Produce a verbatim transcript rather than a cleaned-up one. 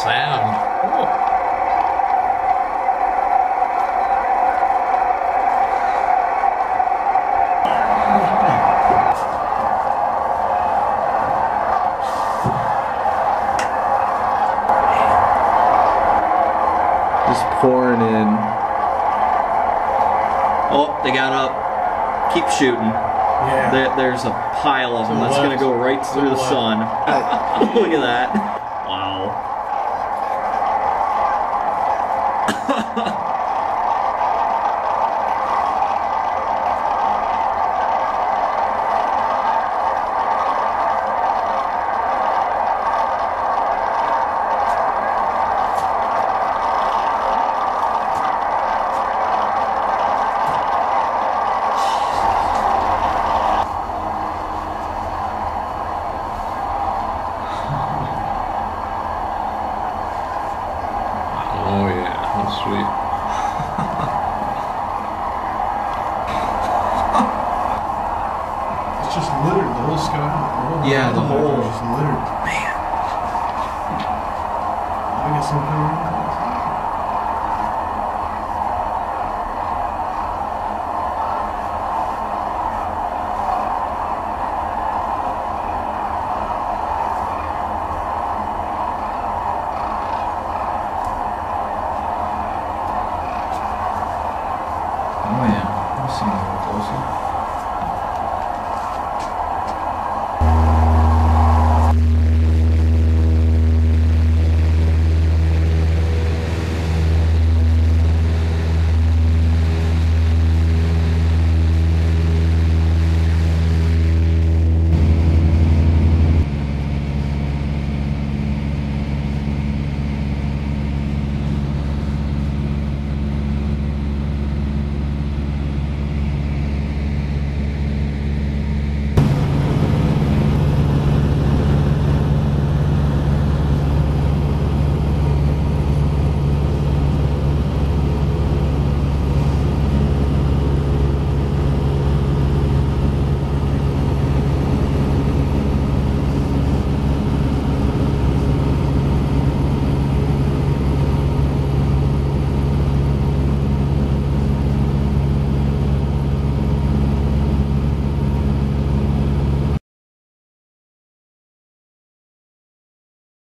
sound. Oh. Just pouring in. Oh, they got up. Keep shooting. Yeah. There, there's a pile of them that's going to go right through the sun. Look at that. Wow. Oh yeah, that's sweet. It's just littered, the whole sky. The whole Yeah, the whole- Just littered. Man. I got something.